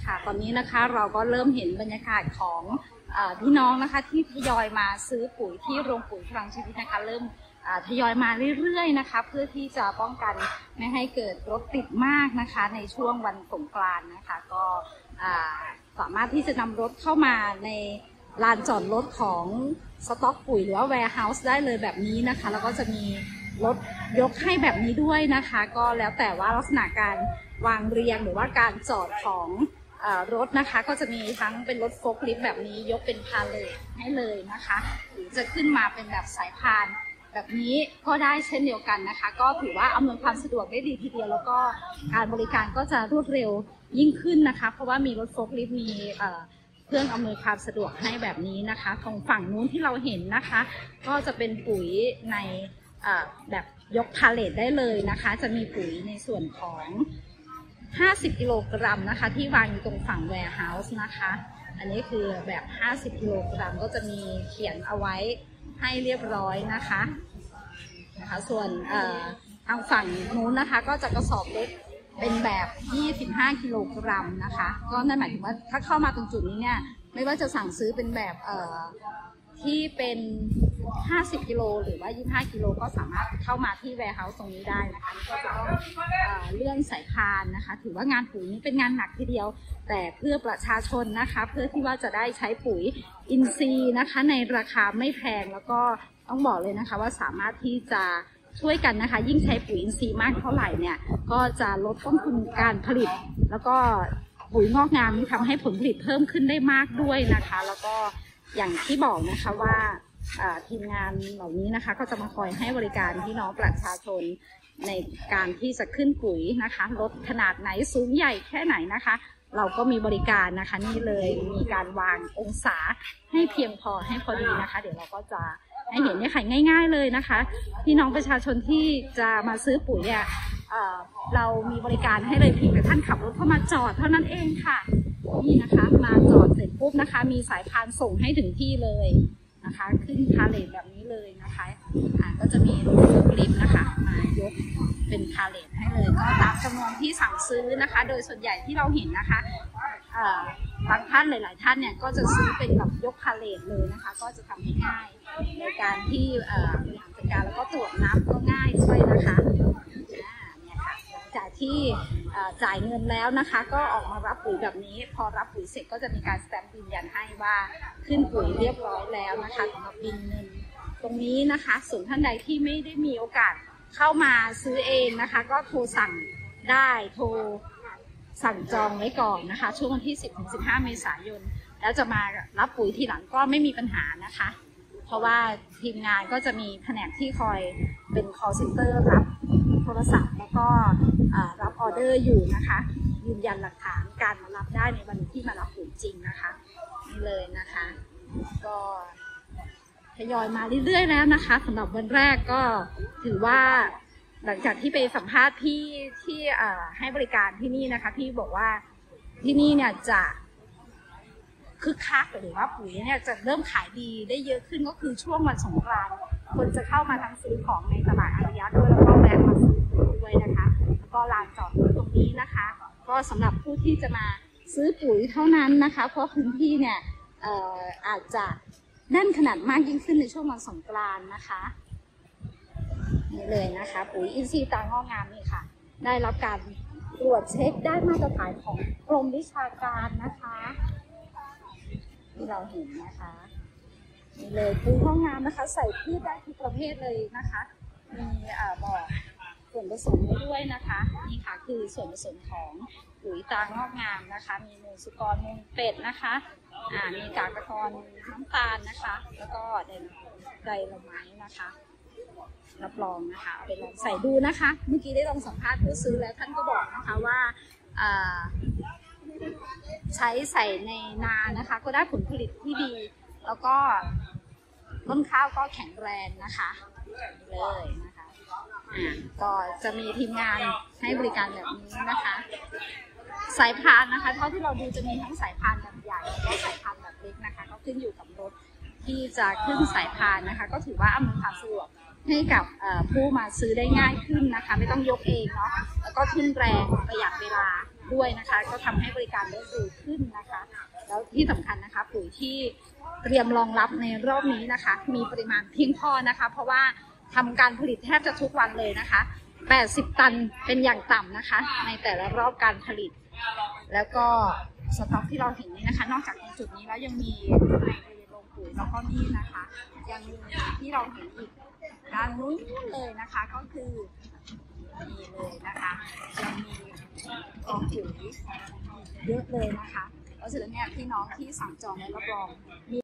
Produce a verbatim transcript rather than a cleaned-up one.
ค่ะตอนนี้นะคะเราก็เริ่มเห็นบรรยากาศของพี่น้องนะคะที่ทยอยมาซื้อปุ๋ยที่โรงปุ๋ยพลังชีวิตนะคะเริ่มทยอยมาเรื่อยๆนะคะเพื่อที่จะป้องกันไม่ให้เกิดรถติดมากนะคะในช่วงวันสงกรานต์นะคะก็สามารถที่จะนำรถเข้ามาในลานจอดรถของสต็อกปุ๋ยหรือว่า warehouse ได้เลยแบบนี้นะคะแล้วก็จะมีรถยกให้แบบนี้ด้วยนะคะก็แล้วแต่ว่าลักษณะการวางเรียงหรือว่าการจอดของรถนะคะก็จะมีทั้งเป็นรถโฟล์คลิฟต์แบบนี้ยกเป็นพาเลทให้เลยนะคะหรือจะขึ้นมาเป็นแบบสายพานแบบนี้ก็ได้เช่นเดียวกันนะคะก็ถือว่าอำนวยความสะดวกได้ดีทีเดียวแล้วก็การบริการก็จะรวดเร็วยิ่งขึ้นนะคะเพราะว่ามีรถโฟล์คลิฟต์มีเครื่องอำนวยความสะดวกให้แบบนี้นะคะตรงฝั่งนู้นที่เราเห็นนะคะก็จะเป็นปุ๋ยในแบบยกพาเลทได้เลยนะคะจะมีปุ๋ยในส่วนของห้าสิบกิโลกรัมนะคะที่วางอยู่ตรงฝั่ง warehouse นะคะอันนี้คือแบบห้าสิบกิโลกรัมก็จะมีเขียนเอาไว้ให้เรียบร้อยนะคะนะคะส่วนทางฝั่งนู้นนะคะก็จะกระสอบเล็กเป็นแบบยี่สิบห้ากิโลกรัมนะคะก็นั่นหมายถึงว่าถ้าเข้ามาตรงจุดนี้เนี่ยไม่ว่าจะสั่งซื้อเป็นแบบที่เป็นห้าสิบกิโลหรือว่ายี่สิบห้ากิโลก็สามารถเข้ามาที่ warehouse ตรงนี้ได้นะคะก็จะต้องเลื่อนสายพานนะคะถือว่างานปุ๋ยนี้เป็นงานหนักทีเดียวแต่เพื่อประชาชนนะคะเพื่อที่ว่าจะได้ใช้ปุ๋ยอินทรีย์นะคะในราคาไม่แพงแล้วก็ต้องบอกเลยนะคะว่าสามารถที่จะช่วยกันนะคะยิ่งใช้ปุ๋ยอินทรีย์มากเท่าไหร่เนี่ยก็จะลดต้นทุนการผลิตแล้วก็ปุ๋ยงอกงามที่ทำให้ผลผลิตเพิ่มขึ้นได้มากด้วยนะคะแล้วก็อย่างที่บอกนะคะว่าทีมงานเหล่านี้นะคะก็จะมาคอยให้บริการพี่น้องประชาชนในการที่จะขึ้นปุ๋ยนะคะลดขนาดไหนสูงใหญ่แค่ไหนนะคะเราก็มีบริการนะคะนี่เลยมีการวางองศาให้เพียงพอให้พอดีนะคะเดี๋ยวเราก็จะให้เห็นเนี่ยค่ะง่ายๆเลยนะคะพี่น้องประชาชนที่จะมาซื้อปุ๋ยเนี่ยเรามีบริการให้เลยเพียงแต่ท่านขับรถเข้ามาจอดเท่านั้นเองค่ะนี่นะคะมาจอดเสร็จปุ๊บนะคะมีสายพานส่งให้ถึงที่เลยนะคะขึ้นพาเลทแบบนี้เลยนะคะอ่าก็จะมีรถโฟล์คลิฟต์นะคะมายกเป็นพาเลทให้เลยก็ตามจำนวนที่สั่งซื้อนะคะโดยส่วนใหญ่ที่เราเห็นนะคะอ่าบางท่านหลายๆท่านเนี่ยก็จะซื้อเป็นแบบยกพาเลทเลยนะคะก็จะทำให้ง่ายในการที่บริหารจัดการแล้วก็ตรวจนับก็ง่ายด้วยนะคะจากที่จ่ายเงินแล้วนะคะก็ออกมารับปุ๋ยแบบนี้พอรับปุ๋ยเสร็จก็จะมีการสแตมป์ยืนยันให้ว่าขึ้นปุ๋ยเรียบร้อยแล้วนะคะสำหรับบินเงินตรงนี้นะคะส่วนท่านใดที่ไม่ได้มีโอกาสเข้ามาซื้อเองนะคะก็โทรสั่งได้โทรสั่งจองไว้ก่อนนะคะช่วงวันที่สิบถึงสิบห้าเมษายนแล้วจะมารับปุ๋ยทีหลังก็ไม่มีปัญหานะคะเพราะว่าทีมงานก็จะมีแผนกที่คอยเป็น call center รับโทรศัพท์แล้วก็รับออเดอร์อยู่นะคะยืนยันหลักฐานการมารับได้ในวันที่มารับปุ๋ยจริงนะคะนี่เลยนะคะก็ทยอยมาเรื่อยๆแล้วนะคะสำหรับวันแรกก็ถือว่าหลังจากที่ไปสัมภาษณ์พี่ที่ให้บริการที่นี่นะคะพี่บอกว่าที่นี่เนี่ยจะคึกคักหรือว่าปุ๋ยเนี่ยจะเริ่มขายดีได้เยอะขึ้นก็คือช่วงวันสงกรานต์คนจะเข้ามาทั้งซื้อของในตลาดอารยะด้วยแล้วก็แวะมาซื้อด้วยนะคะแล้วก็ลานจอดรถตรงนี้นะคะก็สำหรับผู้ที่จะมาซื้อปุ๋ยเท่านั้นนะคะเพราะพื้นที่เนี่ยเอ่ออาจจะแน่นขนาดมากยิ่งขึ้นในช่วงวันสงกรานต์นะคะนี่เลยนะคะปุ๋ยอินทรีย์ตางอกงามนี่ค่ะได้รับการตรวจเช็คได้มาตรฐานของกรมวิชาการนะคะที่เราเห็นนะคะนี่เลยปุ๋ยงอกงามนะคะใส่พืชได้ทุกประเภทเลยนะคะมีบอกส่วนผสมไว้ด้วยนะคะนี่ค่ะคือส่วนผสมของปุ๋ยตางอกงามนะคะมีมูลสุกรมูลเป็ดนะคะอ่ามีกากตะกอนน้ำตาลนะคะแล้วก็ไดไดโลไมต์นะคะรับรองนะคะเอาไปลองใส่ดูนะคะเมื่อกี้ได้ลองสัมภาษณ์ผู้ซื้อแล้วท่านก็บอกนะคะว่าใช้ใส่ในนานะคะก็ได้ผลผลิตที่ดีแล้วก็ต้นข้าวก็แข็งแรงนะคะเลยนะคะอ่าก็จะมีทีมงานให้บริการแบบนี้นะคะสายพานนะคะเท่าที่เราดูจะมีทั้งสายพานแบบใหญ่และสายพานแบบเล็กนะคะก็ขึ้นอยู่กับรถที่จะขึ้นสายพานนะคะก็ถือว่าอำนวยความสะดวกให้กับผู้มาซื้อได้ง่ายขึ้นนะคะไม่ต้องยกเองเนาะแล้วก็ขึ้นแรงประหยัดเวลาด้วยนะคะก็ทำให้บริการได้เร็วขึ้นนะคะแล้วที่สำคัญนะคะปุ๋ยที่เตรียมรองรับในรอบนี้นะคะมีปริมาณเพียงพอนะคะเพราะว่าทำการผลิตแทบจะทุกวันเลยนะคะแปดสิบตันเป็นอย่างต่ำนะคะในแต่ละรอบการผลิตแล้วก็สต็อกที่เราเห็นนี้นะคะนอกจากตรงจุดนี้แล้วยังมีในโรงปุ๋ยแล้วก็นี่นะคะยังมีที่เราเห็นอีกด้านนู้นเลยนะคะก็คือมีเลยนะคะยังมีกองปุ๋ยเยอะเลยนะคะเพราะฉะนั้นเนี่ยพี่น้องที่สั่งจองและรับรอง